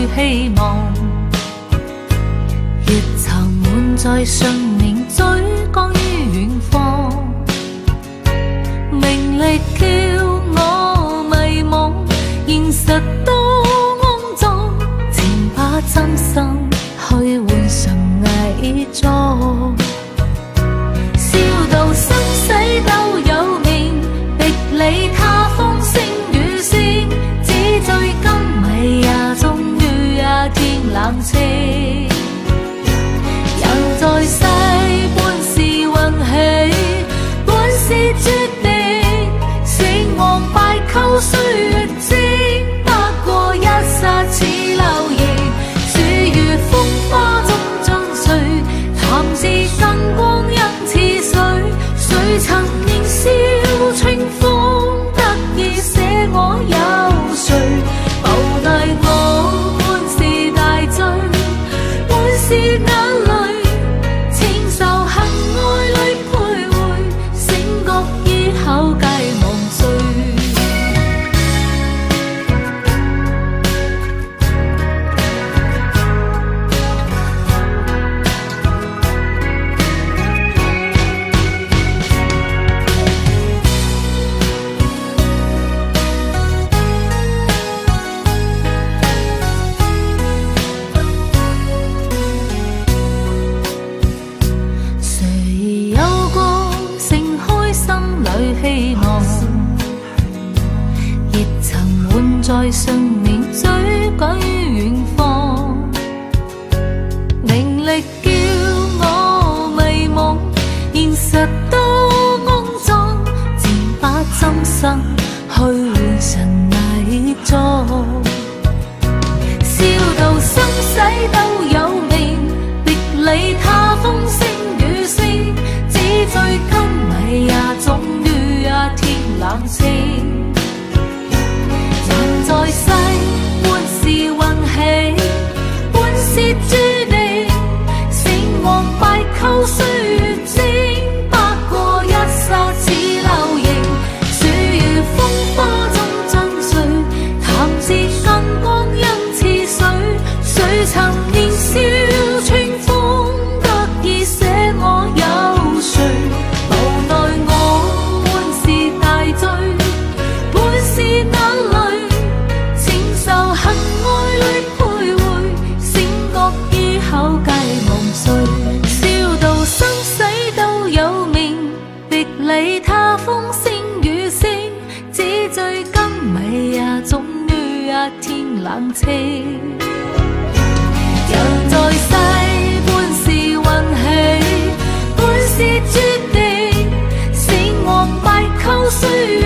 希望，热曾满载信念追赶于远方，名利叫我迷惘，现实都肮脏，前把真心去换成伪装，笑到生死都有命，逼你他风声雨声，只醉金迷呀，终于也天冷清。人在世本是运气，本是注定，成王败寇岁月蒸，不过一刹似流萤，树如风花中将碎，谈是更光阴似水，谁曾年少清风得意写我有谁，无奈我本是大醉，本是眼泪，承受恨爱里徘徊，醒觉以后皆忘岁。谁有过盛开心里希望，热曾满载信念追赶于远方，名利叫我迷惘，现实都肮脏，渐把真心去换成伪装，笑到生死都有命，逼你他风声雨声，只醉金迷呀，终于也天冷清。人在世本是运气，本是注定，成王败寇岁月蒸，不过一刹似流萤，树如风花中将碎，谈是更光阴似水，谁曾年少清风得意写我有谁，无奈我本是大醉，本是眼泪，承受恨爱里徘徊，醒觉以後皆忘歲，笑到生死都有命，逼你他風聲雨聲，只醉金迷呀，終於也天冷清。人在世本是運氣，本是注定，成王敗寇歲